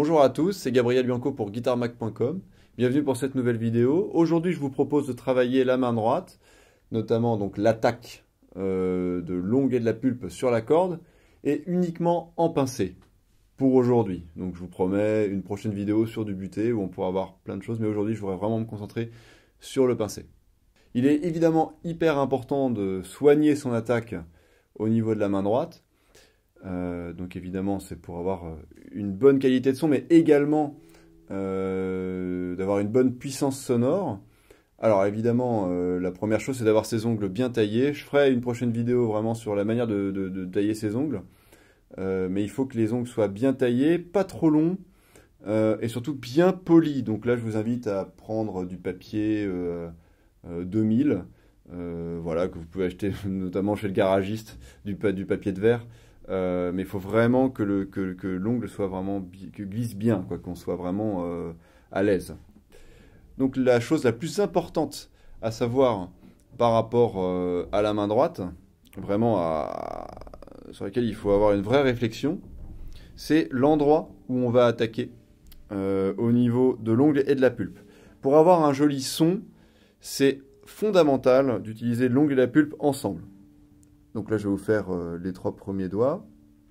Bonjour à tous, c'est Gabriel Bianco pour guitaremac.com. Bienvenue pour cette nouvelle vidéo. Aujourd'hui, je vous propose de travailler la main droite, notamment donc l'attaque de l'ongle et de la pulpe sur la corde, et uniquement en pincé pour aujourd'hui. Donc je vous promets une prochaine vidéo sur du butté où on pourra voir plein de choses, mais aujourd'hui, je voudrais vraiment me concentrer sur le pincé. Il est évidemment hyper important de soigner son attaque au niveau de la main droite. Donc évidemment c'est pour avoir une bonne qualité de son, mais également d'avoir une bonne puissance sonore. Alors évidemment la première chose c'est d'avoir ses ongles bien taillés. Je ferai une prochaine vidéo vraiment sur la manière de tailler ses ongles. Mais il faut que les ongles soient bien taillés, pas trop longs et surtout bien polis. Donc là je vous invite à prendre du papier 2000, voilà, que vous pouvez acheter notamment chez le garagiste, du papier de verre. Mais il faut vraiment que l'ongle soit vraiment glisse bien, qu'on soit vraiment à l'aise. Donc la chose la plus importante à savoir par rapport à la main droite, vraiment sur laquelle il faut avoir une vraie réflexion, c'est l'endroit où on va attaquer au niveau de l'ongle et de la pulpe. Pour avoir un joli son, c'est fondamental d'utiliser l'ongle et la pulpe ensemble. Donc là, je vais vous faire les 3 premiers doigts.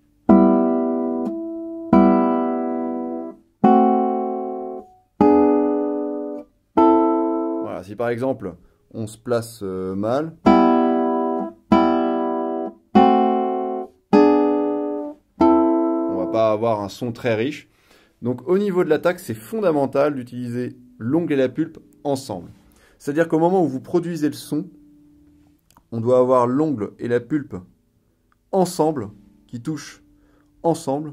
Voilà, si par exemple, on se place mal, on va pas avoir un son très riche. Donc au niveau de l'attaque, c'est fondamental d'utiliser l'ongle et la pulpe ensemble. C'est-à-dire qu'au moment où vous produisez le son, on doit avoir l'ongle et la pulpe ensemble, qui touchent ensemble,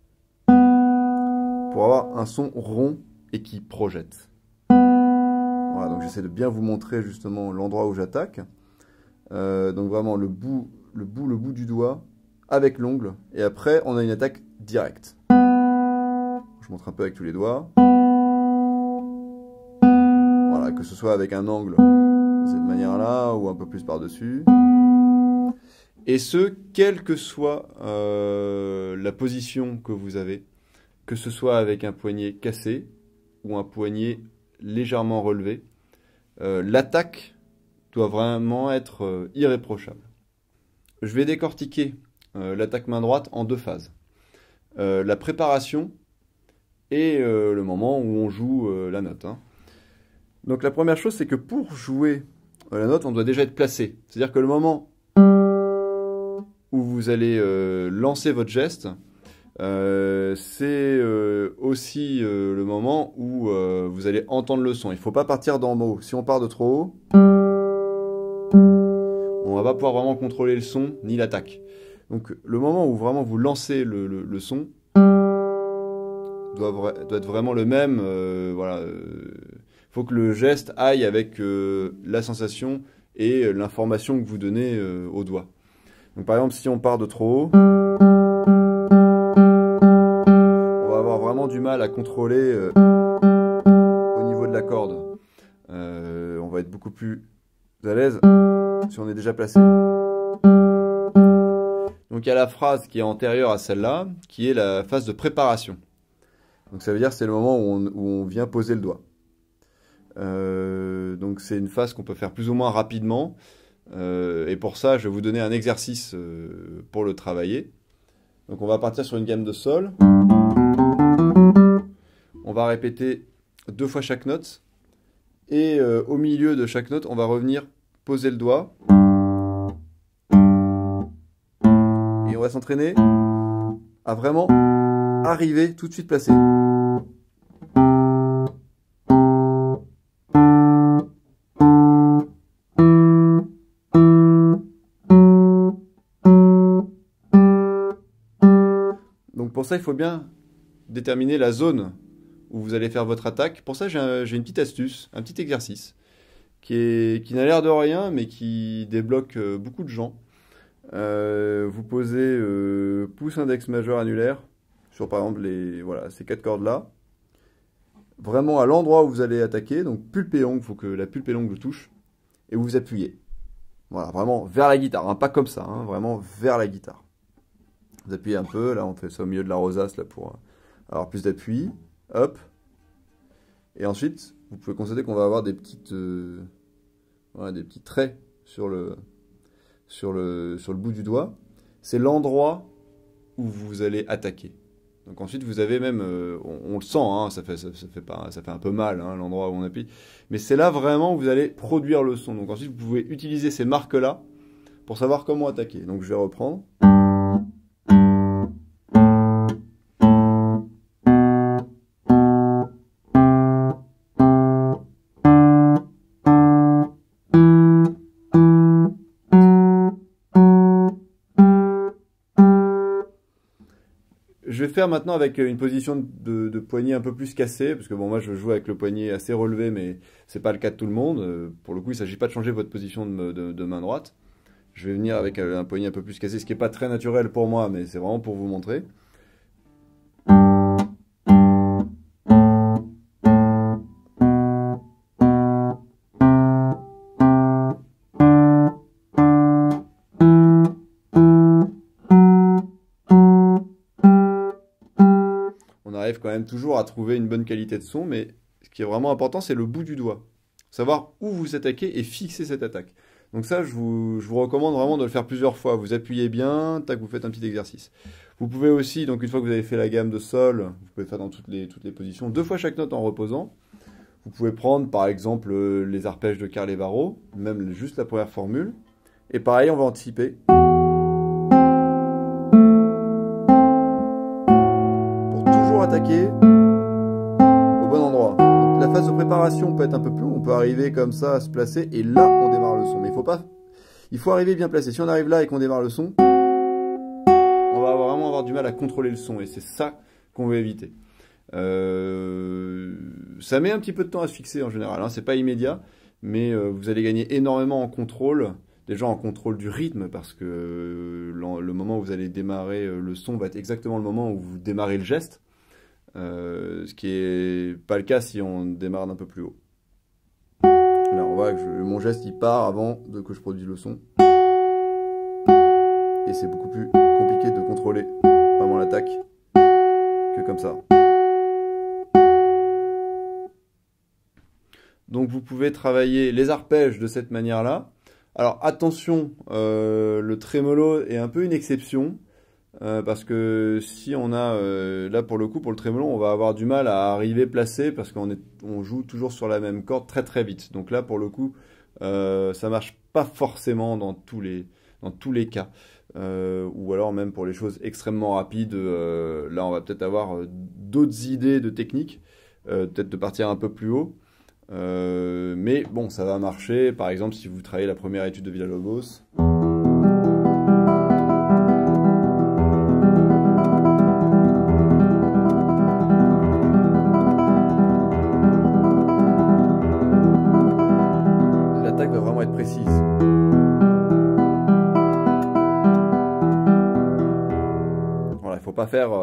pour avoir un son rond et qui projette. Voilà, donc j'essaie de bien vous montrer justement l'endroit où j'attaque. Donc vraiment le bout du doigt avec l'ongle, et après on a une attaque directe. Je montre un peu avec tous les doigts. Voilà, que ce soit avec un angle de cette manière-là, ou un peu plus par-dessus. Et ce, quelle que soit la position que vous avez, que ce soit avec un poignet cassé ou un poignet légèrement relevé, l'attaque doit vraiment être irréprochable. Je vais décortiquer l'attaque main droite en 2 phases. La préparation et le moment où on joue la note. Donc la première chose, c'est que pour jouer la note, on doit déjà être placé. C'est-à-dire que le moment où vous allez lancer votre geste, c'est aussi le moment où vous allez entendre le son. Il ne faut pas partir d'en haut. Si on part de trop haut, on ne va pas pouvoir vraiment contrôler le son ni l'attaque. Donc le moment où vraiment vous lancez le son doit être vraiment le même. Voilà. Faut que le geste aille avec la sensation et l'information que vous donnez au doigt. Donc par exemple, si on part de trop haut, on va avoir vraiment du mal à contrôler au niveau de la corde. On va être beaucoup plus à l'aise si on est déjà placé. Donc il y a la phrase qui est antérieure à celle-là, qui est la phase de préparation. Donc ça veut dire que c'est le moment où on vient poser le doigt. Donc c'est une phase qu'on peut faire plus ou moins rapidement. Et pour ça, je vais vous donner un exercice pour le travailler. Donc on va partir sur une gamme de sol. On va répéter 2 fois chaque note. Et au milieu de chaque note, on va revenir poser le doigt. Et on va s'entraîner à vraiment arriver tout de suite placé. Donc pour ça, il faut bien déterminer la zone où vous allez faire votre attaque. Pour ça, j'ai une petite astuce, un petit exercice qui n'a l'air de rien, mais qui débloque beaucoup de gens. Vous posez pouce index majeur annulaire sur par exemple ces 4 cordes-là. Vraiment à l'endroit où vous allez attaquer, donc pulpe et ongle, il faut que la pulpe et l'ongle touchent. Et vous appuyez. Voilà, vraiment vers la guitare, pas comme ça, vraiment vers la guitare. Vous appuyez un peu, là on fait ça au milieu de la rosace là, pour Alors plus d'appui, hop. Et ensuite, vous pouvez constater qu'on va avoir des petites, voilà, des petits traits sur le bout du doigt. C'est l'endroit où vous allez attaquer. Donc ensuite, vous avez même, on le sent, hein, ça fait un peu mal, hein, l'endroit où on appuie. Mais c'est là vraiment où vous allez produire le son. Donc ensuite, vous pouvez utiliser ces marques-là pour savoir comment attaquer. Donc je vais reprendre. Je vais faire maintenant avec une position de poignet un peu plus cassée, parce que bon, moi je joue avec le poignet assez relevé, mais c'est pas le cas de tout le monde. Pour le coup, il ne s'agit pas de changer votre position de main droite. Je vais venir avec un poignet un peu plus cassé, ce qui n'est pas très naturel pour moi, mais c'est vraiment pour vous montrer. On arrive quand même toujours à trouver une bonne qualité de son, mais ce qui est vraiment important, c'est le bout du doigt. Savoir où vous attaquez et fixer cette attaque. Donc ça, je vous recommande vraiment de le faire plusieurs fois. Vous appuyez bien, tac, vous faites un petit exercice. Vous pouvez aussi, donc une fois que vous avez fait la gamme de sol, vous pouvez faire dans toutes les positions, 2 fois chaque note en reposant. Vous pouvez prendre par exemple les arpèges de Carlevaro, même juste la première formule. Et pareil, on va anticiper. Pour toujours attaquer au bon endroit. Donc, la phase de préparation peut être un peu plus longue, on peut arriver comme ça à se placer et là on démarre le son. Mais il faut arriver bien placé. Si on arrive là et qu'on démarre le son, on va vraiment avoir du mal à contrôler le son et c'est ça qu'on veut éviter. Ça met un petit peu de temps à se fixer en général, hein. C'est pas immédiat, mais vous allez gagner énormément en contrôle, déjà en contrôle du rythme, parce que le moment où vous allez démarrer le son va être exactement le moment où vous démarrez le geste, ce qui n'est pas le cas si on démarre d'un peu plus haut. Là on voit que mon geste il part avant que je produise le son, et c'est beaucoup plus compliqué de contrôler vraiment l'attaque que comme ça. Donc vous pouvez travailler les arpèges de cette manière-là. Alors attention, le trémolo est un peu une exception, parce que si on a, là pour le coup, pour le trémolo, on va avoir du mal à arriver placé, parce qu'on joue toujours sur la même corde très très vite. Donc là pour le coup, ça marche pas forcément dans tous les cas. Ou alors même pour les choses extrêmement rapides, là on va peut-être avoir d'autres idées de techniques, peut-être de partir un peu plus haut. Mais bon, ça va marcher. Par exemple, si vous travaillez la première étude de Villa-Lobos. L'attaque va vraiment être précise. Voilà, il ne faut pas faire...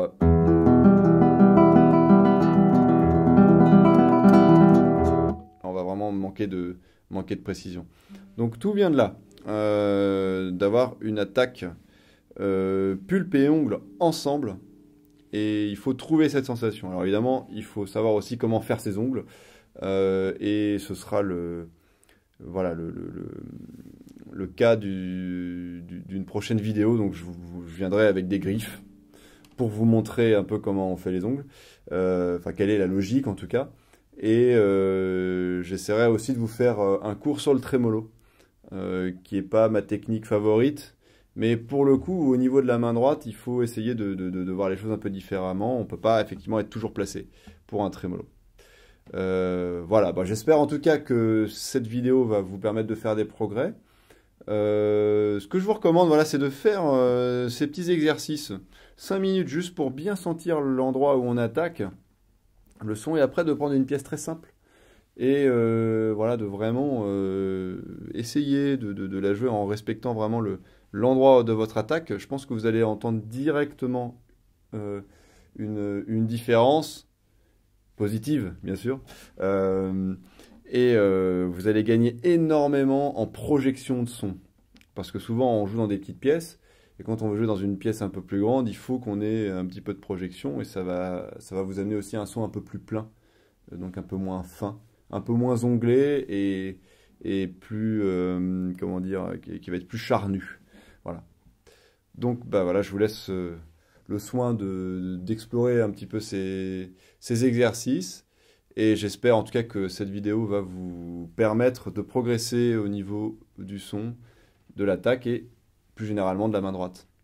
manquer de précision. Donc tout vient de là, d'avoir une attaque pulpe et ongle ensemble, et il faut trouver cette sensation. Alors évidemment, il faut savoir aussi comment faire ses ongles, et ce sera voilà, le cas d'une prochaine vidéo, donc je viendrai avec des griffes pour vous montrer un peu comment on fait les ongles, enfin quelle est la logique en tout cas. Et j'essaierai aussi de vous faire un cours sur le trémolo, qui n'est pas ma technique favorite, mais pour le coup, au niveau de la main droite, il faut essayer de voir les choses un peu différemment. On ne peut pas effectivement être toujours placé pour un trémolo. Voilà, bah, j'espère en tout cas que cette vidéo va vous permettre de faire des progrès. Ce que je vous recommande, voilà, c'est de faire ces petits exercices, 5 minutes juste pour bien sentir l'endroit où on attaque le son, et après de prendre une pièce très simple et voilà, de vraiment essayer de la jouer en respectant vraiment l'endroit de votre attaque. Je pense que vous allez entendre directement une différence positive, bien sûr, et vous allez gagner énormément en projection de son, parce que souvent on joue dans des petites pièces Et quand on veut jouer dans une pièce un peu plus grande, il faut qu'on ait un petit peu de projection et ça va vous amener aussi un son un peu plus plein, donc un peu moins fin, un peu moins onglé et plus, comment dire, qui va être plus charnu. Voilà. Donc, bah voilà, je vous laisse le soin d'explorer un petit peu ces exercices. Et j'espère en tout cas que cette vidéo va vous permettre de progresser au niveau du son, de l'attaque et plus généralement de la main droite.